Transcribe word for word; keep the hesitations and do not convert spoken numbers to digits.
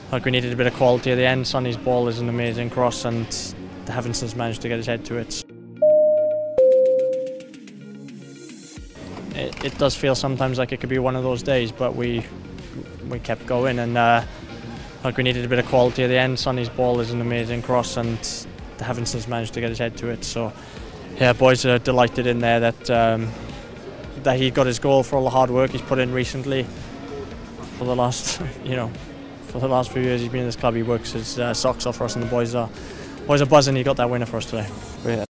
like we needed a bit of quality at the end. Sonny's ball is an amazing cross, and the Heavensons managed to get his head to it. It, it does feel sometimes like it could be one of those days, but we we kept going, and uh, like we needed a bit of quality at the end. Sonny's ball is an amazing cross, and the Heavensons managed to get his head to it. So yeah, boys are delighted in there that um, that he got his goal for all the hard work he's put in recently. For the last, you know, for the last few years he's been in this club. He works his uh, socks off for us, and the boys are boys are buzzing. He got that winner for us today. We,